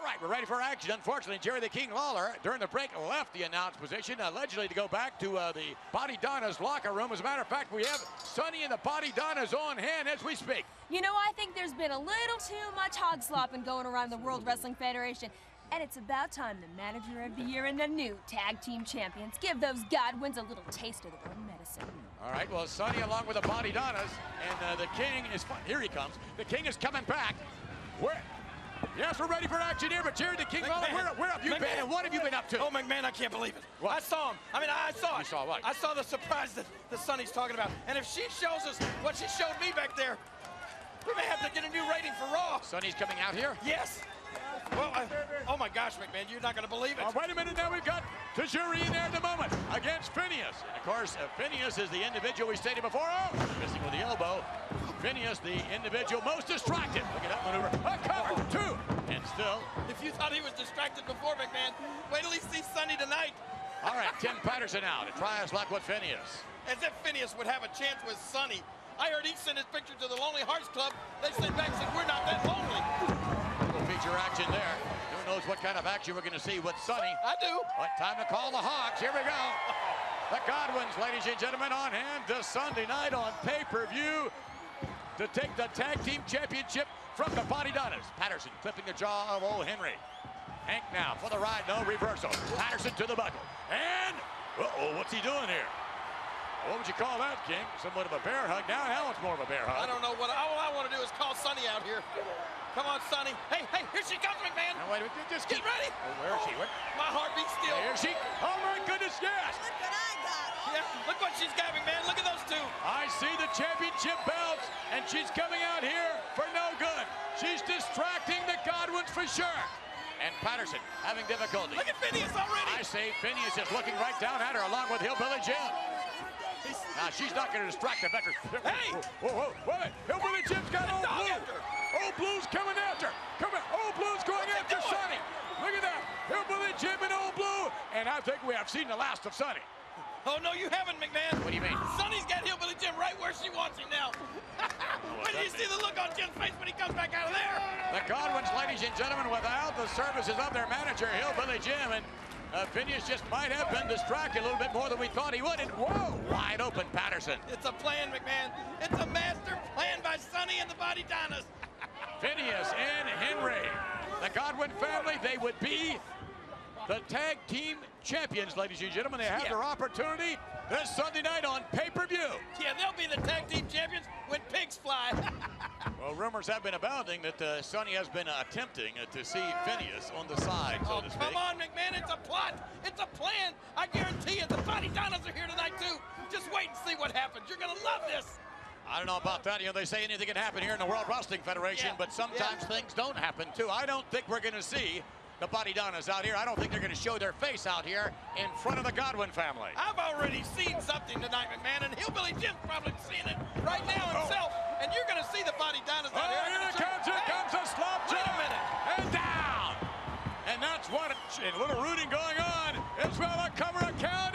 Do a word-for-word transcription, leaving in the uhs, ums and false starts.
All right, we're ready for action. Unfortunately, Jerry the King Lawler, during the break, left the announce position, allegedly to go back to uh, the Body Donna's locker room. As a matter of fact, we have Sonny and the Body Donna's on hand as we speak. You know, I think there's been a little too much hog slopping going around the World Wrestling Federation. And it's about time the manager of the year and the new tag team champions give those Godwinns a little taste of their own medicine. All right, well, Sonny along with the Body Donnas, and uh, the King is, here he comes. The King is coming back. Where? Yes, we're ready for action here, but Jerry the King Lawler, where, where have you McMahon. been and what have you been up to? Oh, McMahon, I can't believe it. What? I saw him. I mean, I saw it. You saw what? I saw the surprise that, that Sonny's talking about. And if she shows us what she showed me back there, we may have to get a new rating for Raw. Sonny's coming out here? Yes. Well, I, oh my gosh, McMahon, you're not going to believe it. Oh, wait a minute, now we've got Tajiri in there at the moment against Phineas. And of course, uh, Phineas is the individual we stated before. Oh, missing with the elbow. Phineas, the individual most distracted. Look at that maneuver. A cover, two. And still. If you thought he was distracted before, McMahon, wait till he sees Sonny tonight. All right, Ken Patterson now to try his luck with Phineas. As if Phineas would have a chance with Sonny. I heard he sent his picture to the Lonely Hearts Club. They sent back and said, we're not that lonely. Feature action there. Who knows what kind of action we're going to see with Sonny. I do. But time to call the Hogs. Here we go. The Godwinns, ladies and gentlemen, on hand this Sunday night on pay-per-view to take the Tag Team Championship from the Body Donnas. Patterson clipping the jaw of old Henry. Hank now for the ride, no reversal. Patterson to the buckle. And, uh-oh, what's he doing here? What would you call that, King? Somewhat of a bear hug. Now, now it's more of a bear hug. I don't know what, all I want to do is call Sonny out here. Come on, Sonny. Hey, hey, here she comes, McMahon. Now, wait a minute, just Get keep. ready. Oh, where is she? What? My heart beats still. Here she. Oh, my goodness, yes. Look what I got. Yeah, look what she's got, McMahon. Look at those two. I see the championship belts, and she's coming out here for no good. She's distracting the Godwinns for sure. And Patterson having difficulty. Look at Phineas already. I say Phineas is looking right down at her along with Hillbilly Jim. Now, she's not going to distract the veteran. Hey! Whoa, whoa, wait. Hillbilly Jim's got Old Blue. Old Blue's coming after. Come on. Old Blue's going What's after Sonny. Look at that. Hillbilly Jim and Old Blue. And I think we have seen the last of Sonny. Oh, no, you haven't, McMahon. What do you mean? Sonny's got Hillbilly Jim right where she wants him now. When you see the look on Jim's face when he comes back out of there. The Godwinns, ladies and gentlemen, without the services of their manager, Hillbilly Jim, and uh, Phineas just might have been distracted a little bit more than we thought he would. And whoa, wide open Patterson. It's a plan, McMahon. It's a master plan by Sonny and the Body Donnas. Phineas and Henry. The Godwinn family, they would be the tag team champions, ladies and gentlemen. They have Yeah. their opportunity this Sunday night on pay-per-view. Yeah, they'll be the tag team champions when pigs fly. Well, rumors have been abounding that uh, Sonny has been uh, attempting uh, to see Phineas on the side, so Oh, to speak. come on, McMahon. It's a plot. It's a plan. I guarantee you the Body Donnas are here tonight, too. Just wait and see what happens. You're going to love this. I don't know about that. You know, they say anything can happen here in the World Wrestling Federation, Yeah. but sometimes Yeah. things don't happen, too. I don't think we're going to see the Body Donnas out here. I don't think they're going to show their face out here in front of the Godwinn family. I've already seen something tonight, McMahon, and Hillbilly Jim's probably seeing it right now himself. And you're going to see the Body Donnas Oh, out here. here it comes. Here Hey, comes a slop wait a job. minute. And down. And that's what, a little rooting going on. As well, a cover, a count.